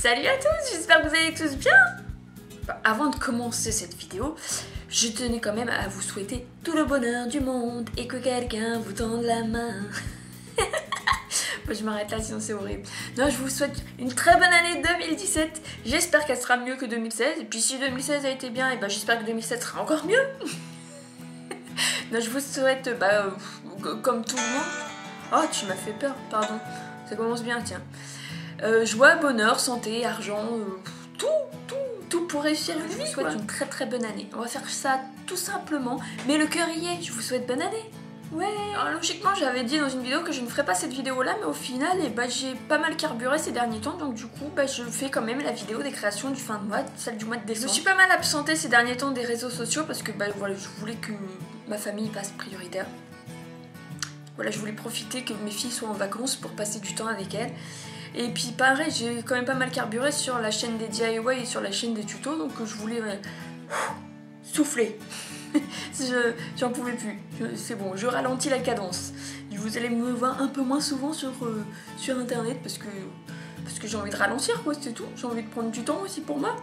Salut à tous, j'espère que vous allez tous bien. Avant de commencer cette vidéo, je tenais quand même à vous souhaiter tout le bonheur du monde et que quelqu'un vous tende la main. Moi, je m'arrête là sinon c'est horrible. Non, je vous souhaite une très bonne année 2017. J'espère qu'elle sera mieux que 2016. Et puis si 2016 a été bien, et ben j'espère que 2017 sera encore mieux. Non, je vous souhaite, comme tout le monde. Oh, tu m'as fait peur, pardon. Ça commence bien, tiens. Joie, bonheur, santé, argent, tout pour réussir. Je vous souhaite une très très bonne année. On va faire ça tout simplement, mais le cœur y est. Je vous souhaite bonne année. Ouais. Alors logiquement, j'avais dit dans une vidéo que je ne ferais pas cette vidéo là, mais au final, j'ai pas mal carburé ces derniers temps, donc du coup, je fais quand même la vidéo des créations du fin de mois, celle du mois de décembre. Je suis pas mal absentée ces derniers temps des réseaux sociaux parce que voilà, je voulais que ma famille passe prioritaire. Voilà, je voulais profiter que mes filles soient en vacances pour passer du temps avec elles. Et puis pareil, j'ai quand même pas mal carburé sur la chaîne des DIY et sur la chaîne des tutos, donc je voulais souffler. J'en pouvais plus. C'est bon, je ralentis la cadence. Vous allez me voir un peu moins souvent sur internet parce que j'ai envie de ralentir, quoi, c'est tout. J'ai envie de prendre du temps aussi pour moi.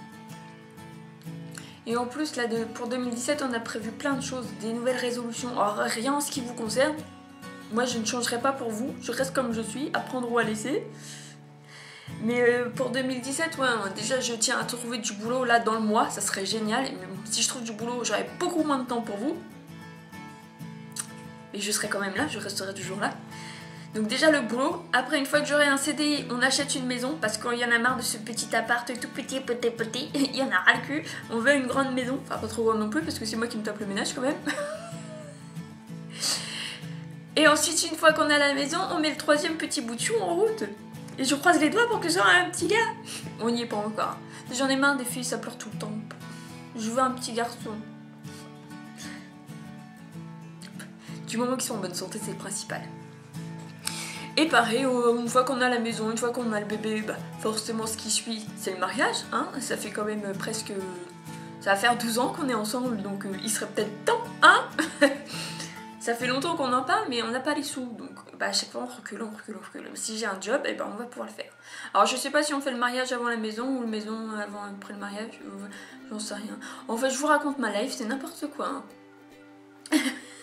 Et en plus, là, pour 2017, on a prévu plein de choses, des nouvelles résolutions. Alors, rien en ce qui vous concerne. Moi, je ne changerai pas pour vous. Je reste comme je suis, à prendre ou à laisser. Mais pour 2017, ouais, déjà, je tiens à trouver du boulot là dans le mois. Ça serait génial. Et même si je trouve du boulot, j'aurai beaucoup moins de temps pour vous. Mais je serai quand même là, je resterai toujours là. Donc déjà le boulot, après une fois que j'aurai un CDI, on achète une maison parce qu'il y en a marre de ce petit appart tout petit, il y en a ras le cul. On veut une grande maison, enfin pas trop grande non plus parce que c'est moi qui me tape le ménage quand même. Et ensuite une fois qu'on a la maison, on met le troisième petit bout de chou en route. Et je croise les doigts pour que ce soit un petit gars. On n'y est pas encore. J'en ai marre des filles, ça pleure tout le temps. Je veux un petit garçon. Du moment qu'ils sont en bonne santé, c'est le principal. Et pareil, une fois qu'on a la maison, une fois qu'on a le bébé, forcément ce qui suit, c'est le mariage. Hein, ça fait quand même presque... Ça va faire 12 ans qu'on est ensemble, donc il serait peut-être temps, hein. Ça fait longtemps qu'on en parle, mais on n'a pas les sous. Donc à chaque fois, on recule. Si j'ai un job, on va pouvoir le faire. Alors je sais pas si on fait le mariage avant la maison ou la maison après le mariage. J'en sais rien. En fait, je vous raconte ma life, c'est n'importe quoi. Hein.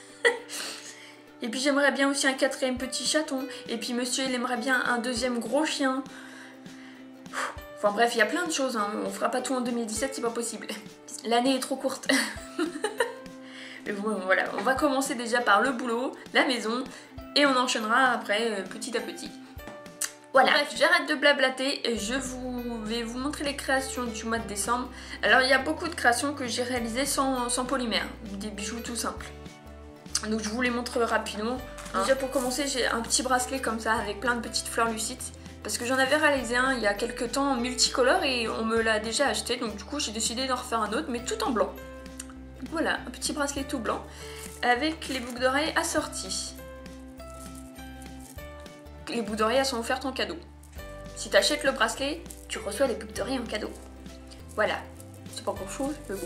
Et puis j'aimerais bien aussi un quatrième petit chaton. Et puis monsieur il aimerait bien un deuxième gros chien. Enfin bref, il y a plein de choses. Hein. On fera pas tout en 2017, c'est pas possible. L'année est trop courte. Mais bon, voilà, on va commencer déjà par le boulot, la maison. Et on enchaînera après petit à petit. Voilà, bref, j'arrête de blablater et je vais vous montrer les créations du mois de décembre. Alors il y a beaucoup de créations que j'ai réalisées sans polymère. Des bijoux tout simples. Donc je vous les montre rapidement. Déjà pour commencer, j'ai un petit bracelet comme ça avec plein de petites fleurs lucides. Parce que j'en avais réalisé un il y a quelques temps multicolore et on me l'a déjà acheté. Donc du coup j'ai décidé d'en refaire un autre mais tout en blanc. Donc voilà, un petit bracelet tout blanc avec les boucles d'oreilles assorties. Les boucles d'oreilles sont offertes en cadeau. Si tu achètes le bracelet, tu reçois les boucles d'oreilles en cadeau. Voilà, c'est pas grand chose mais bon.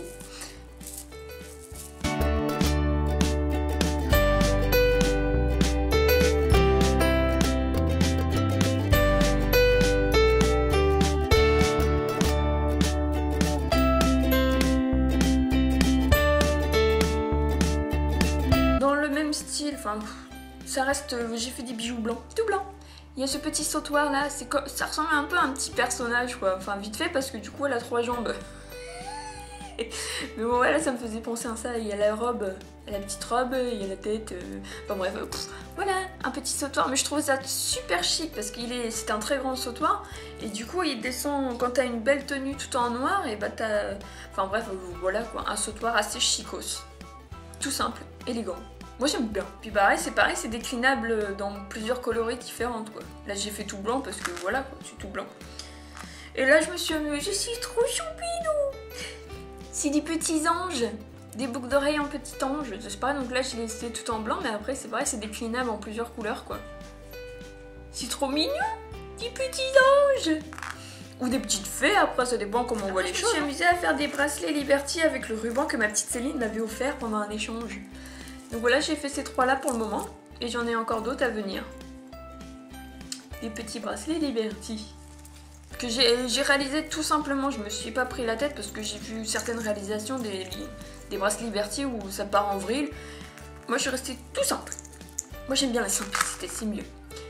Style, enfin ça reste, j'ai fait des bijoux blancs, tout blanc. Il y a ce petit sautoir là, ça ressemble un peu à un petit personnage quoi, enfin vite fait parce que du coup elle a 3 jambes. Mais bon voilà, ça me faisait penser à ça. Il y a la robe, la petite robe, il y a la tête, enfin bref, voilà, un petit sautoir. Mais je trouve ça super chic parce c'est un très grand sautoir et du coup il descend quand t'as une belle tenue tout en noir et t'as, enfin bref, voilà quoi, un sautoir assez chicos, tout simple, élégant. Moi j'aime bien. Puis pareil, c'est déclinable dans plusieurs coloris différentes quoi. Là j'ai fait tout blanc parce que voilà quoi, c'est tout blanc. Et là je me suis amusée, je suis trop choupinou. C'est des petits anges, des boucles d'oreilles en petit ange, je sais pas, donc là j'ai laissé tout en blanc mais après c'est pareil, c'est déclinable en plusieurs couleurs quoi. C'est trop mignon, des petits anges. Ou des petites fées, après ça dépend comment on voit les choses. Je me suis amusée à faire des bracelets Liberty avec le ruban que ma petite Céline m'avait offert pendant un échange. Donc voilà, j'ai fait ces 3 là pour le moment et j'en ai encore d'autres à venir. Des petits bracelets Liberty. que j'ai réalisé tout simplement. Je me suis pas pris la tête parce que j'ai vu certaines réalisations des bracelets Liberty où ça part en vrille. Moi je suis restée tout simple. Moi j'aime bien la simplicité, c'est mieux.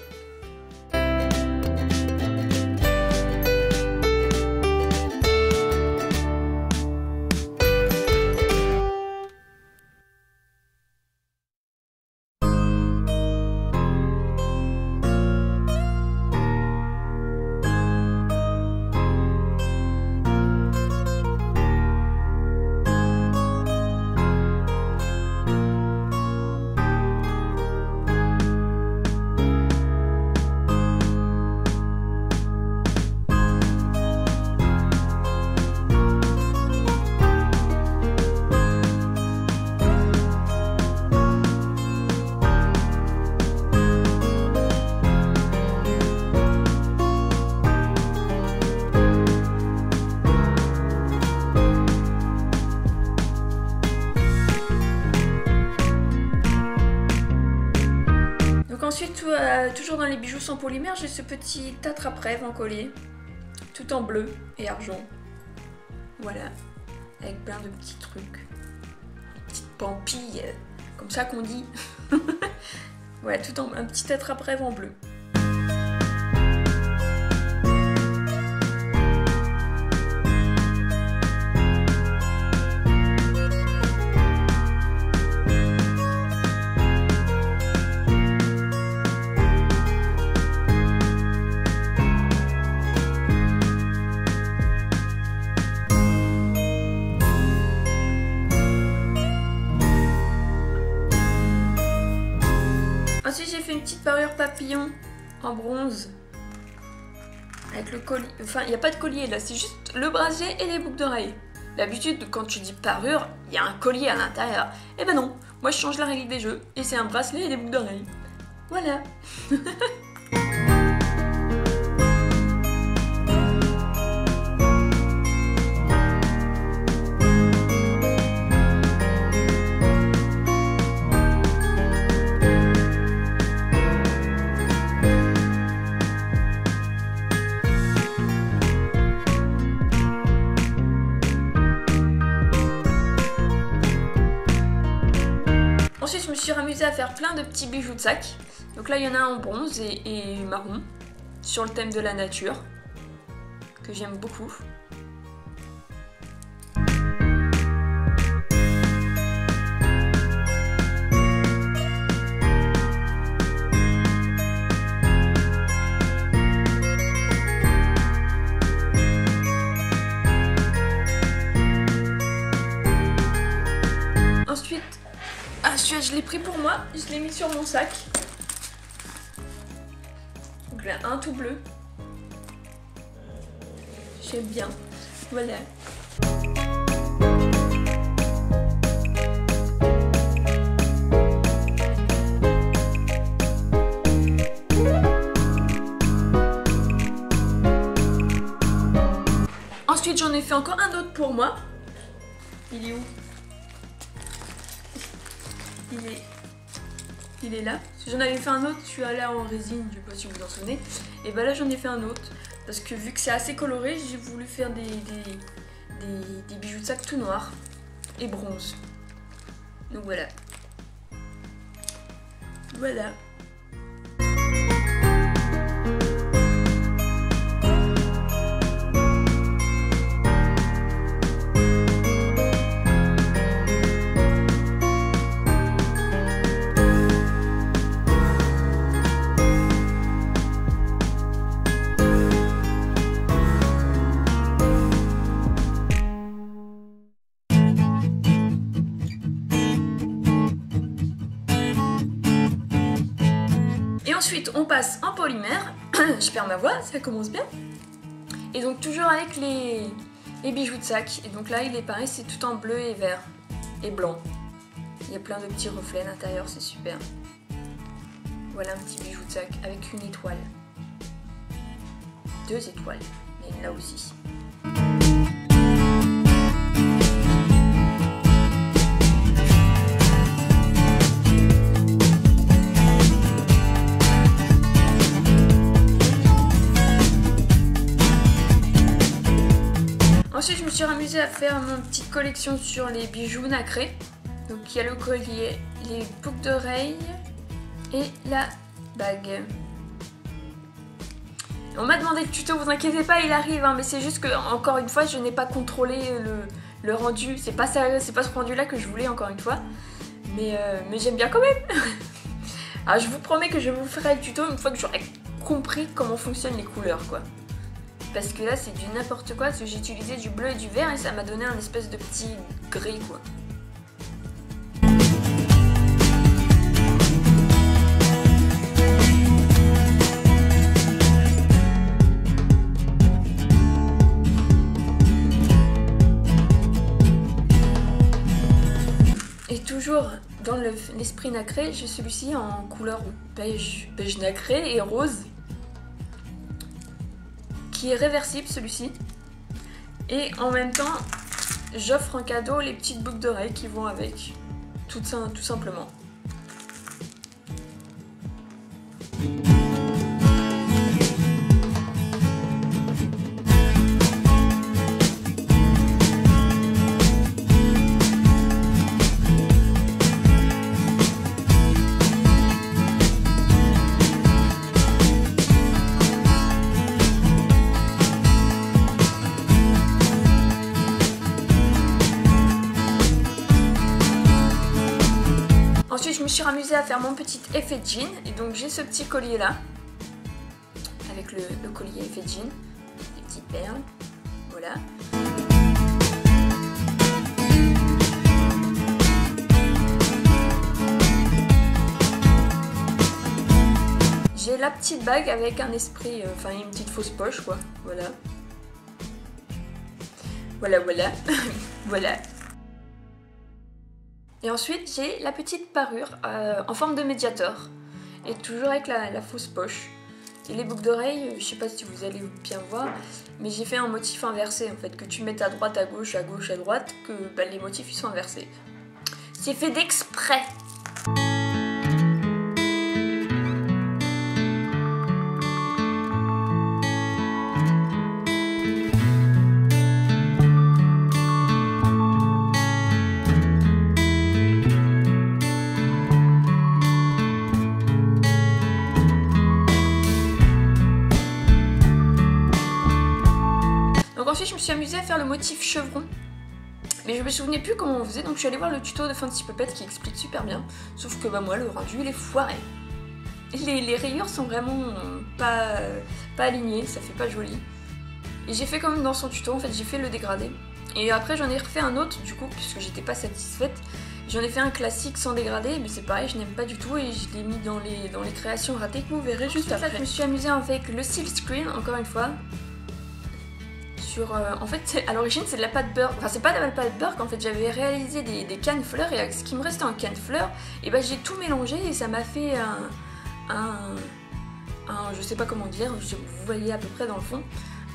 Ensuite, toujours dans les bijoux sans polymère, j'ai ce petit attrape-rêve en collier, tout en bleu et argent. Voilà, avec plein de petits trucs, petites pampilles, comme ça qu'on dit. Voilà, tout en un petit attrape-rêve en bleu. Ensuite j'ai fait une petite parure papillon en bronze avec le collier, enfin il n'y a pas de collier là, c'est juste le brasier et les boucles d'oreilles. D'habitude quand tu dis parure, il y a un collier à l'intérieur. Et ben non, moi je change la règle des jeux et c'est un bracelet et des boucles d'oreilles. Voilà. Ensuite, je me suis amusée à faire plein de petits bijoux de sac. Donc là, il y en a un en bronze et marron, sur le thème de la nature, que j'aime beaucoup. Ensuite, celui-là je l'ai pris pour moi, je l'ai mis sur mon sac. Donc là, un tout bleu. J'aime bien. Voilà. Ensuite, j'en ai fait encore un autre pour moi. Il est où ? Il est là. J'en avais fait un autre, je suis allée en résine, je sais pas si vous vous en souvenez. Et bah là j'en ai fait un autre. Parce que vu que c'est assez coloré, j'ai voulu faire des bijoux de sac tout noirs et bronze. Donc voilà. Voilà. Et ensuite on passe en polymère. Je perds ma voix, ça commence bien. Et donc toujours avec les bijoux de sac. Et donc là il est pareil, c'est tout en bleu et vert et blanc. Il y a plein de petits reflets à l'intérieur, c'est super. Voilà un petit bijou de sac avec une étoile. 2 étoiles, mais là aussi. amusée à faire mon petite collection sur les bijoux nacrés. Donc il y a le collier, les boucles d'oreilles et la bague. On m'a demandé le tuto, vous inquiétez pas, il arrive, hein, mais c'est juste que, encore une fois, je n'ai pas contrôlé le rendu. C'est pas ce rendu là que je voulais, encore une fois. Mais j'aime bien quand même. Alors je vous promets que je vous ferai le tuto une fois que j'aurai compris comment fonctionnent les couleurs, quoi. Parce que là c'est du n'importe quoi, parce que j'ai utilisé du bleu et du vert et ça m'a donné un espèce de petit gris, quoi. Et toujours dans l'esprit nacré, j'ai celui-ci en couleur beige nacré et rose, qui est réversible celui-ci. Et en même temps, j'offre en cadeau les petites boucles d'oreilles qui vont avec, tout simplement. Ensuite, je me suis amusée à faire mon petit effet jean. Et donc, j'ai ce petit collier là. Avec le collier effet jean. Des petites perles. Voilà. J'ai la petite bague avec un esprit, enfin une petite fausse poche, quoi. Voilà. Voilà. Voilà. Et ensuite, j'ai la petite parure en forme de médiator. Et toujours avec la fausse poche. Et les boucles d'oreilles, je sais pas si vous allez bien voir, mais j'ai fait un motif inversé en fait. Que tu mettes à droite, à gauche, à droite, que bah, les motifs ils sont inversés. C'est fait d'exprès. Ensuite, je me suis amusée à faire le motif chevron. Mais je me souvenais plus comment on faisait, donc je suis allée voir le tuto de Fancy Puppet qui explique super bien. Sauf que bah, moi, le rendu, il est foiré. Les rayures sont vraiment pas alignées, ça fait pas joli. Et j'ai fait comme dans son tuto, en fait, j'ai fait le dégradé. Et après, j'en ai refait un autre, du coup, puisque j'étais pas satisfaite. J'en ai fait un classique sans dégradé, mais c'est pareil, je n'aime pas du tout et je l'ai mis dans les créations ratées que vous verrez juste après. Là, je me suis amusée avec le silk screen, encore une fois. En fait, à l'origine c'est de la pâte beurre, enfin c'est pas de la pâte beurre qu'en fait j'avais réalisé des cannes fleurs et avec ce qui me restait en canne fleurs, et ben j'ai tout mélangé et ça m'a fait je sais pas comment dire, vous voyez à peu près dans le fond,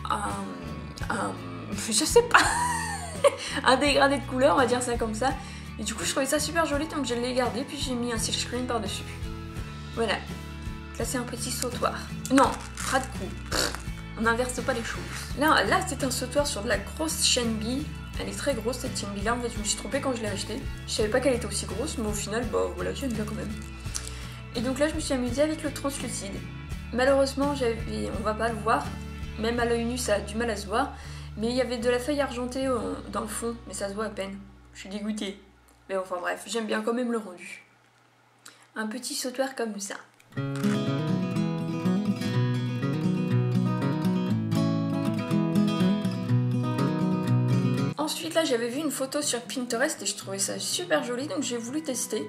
je sais pas, un dégradé de couleur, on va dire ça comme ça, et du coup je trouvais ça super joli donc je l'ai gardé puis j'ai mis un silk screen par dessus. Voilà, là c'est un petit sautoir, non, ras de cou. On n'inverse pas les choses. Là c'est un sautoir sur de la grosse chaîne bille. Elle est très grosse cette chaîne bille là. En fait, je me suis trompée quand je l'ai achetée. Je savais pas qu'elle était aussi grosse, mais au final, bah voilà, j'aime bien quand même. Et donc là, je me suis amusée avec le translucide. Malheureusement, on va pas le voir. Même à l'œil nu, ça a du mal à se voir. Mais il y avait de la feuille argentée dans le fond, mais ça se voit à peine. Je suis dégoûtée. Mais enfin bref, j'aime bien quand même le rendu. Un petit sautoir comme ça. Ensuite là j'avais vu une photo sur Pinterest et je trouvais ça super joli donc j'ai voulu tester.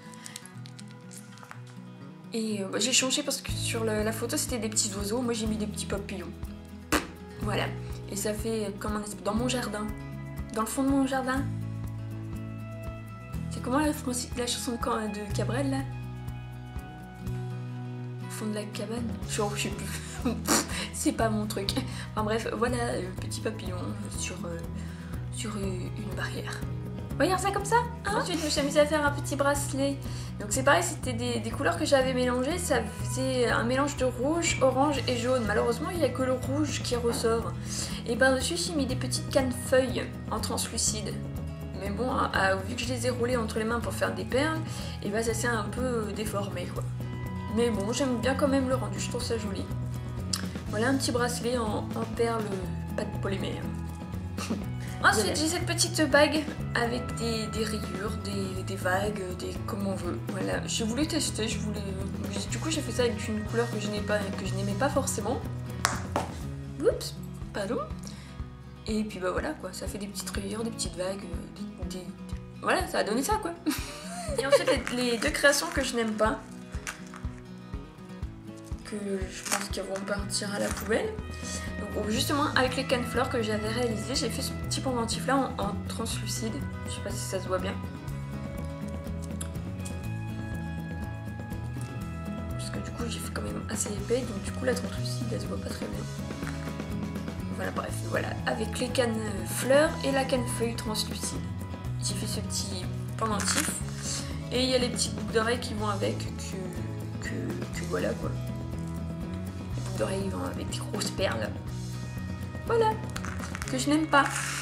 Et j'ai changé parce que sur la photo c'était des petits oiseaux, moi j'ai mis des petits papillons. Voilà. Et ça fait comme un espèce dans mon jardin. Dans le fond de mon jardin. C'est comment la chanson de Cabrel là? Au fond de la cabane? Je sais plus. C'est pas mon truc. Enfin bref, voilà, petit papillon sur une barrière. Regarde ça comme ça. Ensuite, je me suis amusée à faire un petit bracelet. Donc c'est pareil, c'était des couleurs que j'avais mélangées. Ça faisait un mélange de rouge, orange et jaune. Malheureusement, il n'y a que le rouge qui ressort. Et par-dessus, j'ai mis des petites cannes feuilles en translucide. Mais bon, vu que je les ai roulées entre les mains pour faire des perles, et bah ça s'est un peu déformé quoi. Mais bon, j'aime bien quand même le rendu, je trouve ça joli. Voilà un petit bracelet en perles, pas de polymère. Ensuite, j'ai cette petite bague avec des rayures, des vagues, comme on veut. Voilà, j'ai voulu tester, du coup j'ai fait ça avec une couleur que je n'aimais pas forcément. Oups, pardon. Et puis bah voilà quoi, ça fait des petites rayures, des petites vagues, voilà, ça a donné ça quoi. Et ensuite les deux créations que je n'aime pas, que je pense qu'elles vont partir à la poubelle. Donc justement avec les cannes fleurs que j'avais réalisées, j'ai fait ce petit pendentif là en translucide. Je sais pas si ça se voit bien. Parce que du coup j'ai fait quand même assez épais, donc du coup la translucide elle se voit pas très bien. Voilà, bref, voilà, avec les cannes fleurs et la canne feuille translucide. J'ai fait ce petit pendentif. Et il y a les petites boucles d'oreilles qui vont avec, que voilà quoi. Les boucles d'oreilles vont avec des grosses perles. Voilà, que je n'aime pas.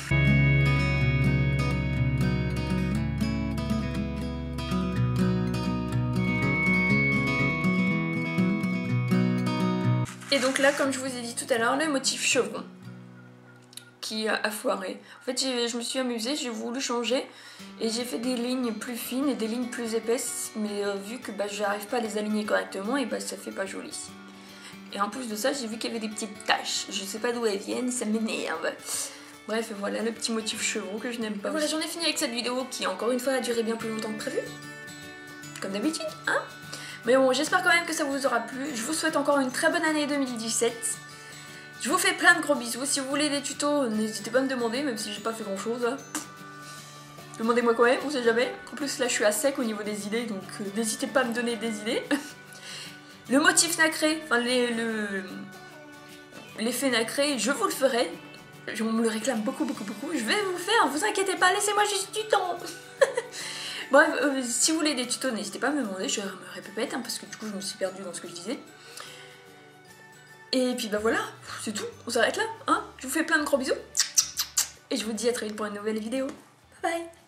Et donc là, comme je vous ai dit tout à l'heure, le motif chevron qui a foiré. En fait, je me suis amusée, j'ai voulu changer et j'ai fait des lignes plus fines et des lignes plus épaisses, mais vu que j'arrive pas à les aligner correctement, et ça fait pas joli. Et en plus de ça, j'ai vu qu'il y avait des petites taches. Je sais pas d'où elles viennent, ça m'énerve. Bref, voilà le petit motif chevron que je n'aime pas. Voilà, j'en ai fini avec cette vidéo qui, encore une fois, a duré bien plus longtemps que prévu. Comme d'habitude, hein. Mais bon, j'espère quand même que ça vous aura plu. Je vous souhaite encore une très bonne année 2017. Je vous fais plein de gros bisous. Si vous voulez des tutos, n'hésitez pas à me demander, même si j'ai pas fait grand chose. Demandez-moi quand même, on sait jamais. En plus, là, je suis à sec au niveau des idées, donc n'hésitez pas à me donner des idées. Le motif nacré, enfin l'effet nacré, je vous le ferai. On me le réclame beaucoup. Je vais vous le faire, vous inquiétez pas, laissez-moi juste du temps. Bref, si vous voulez des tutos, n'hésitez pas à me demander, je me répète, hein, parce que du coup je me suis perdue dans ce que je disais. Et puis bah voilà, c'est tout, on s'arrête là, hein. Je vous fais plein de gros bisous. Et je vous dis à très vite pour une nouvelle vidéo. Bye bye.